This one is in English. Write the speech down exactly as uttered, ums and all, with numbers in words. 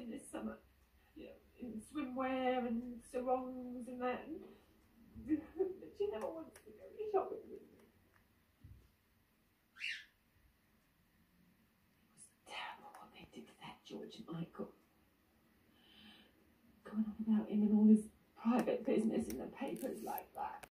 shopping this summer, you know, in swimwear and sarongs and that. But she never wants to go shopping with me. It was terrible what they did to that George Michael. Going on about him and all his private business in the papers like that.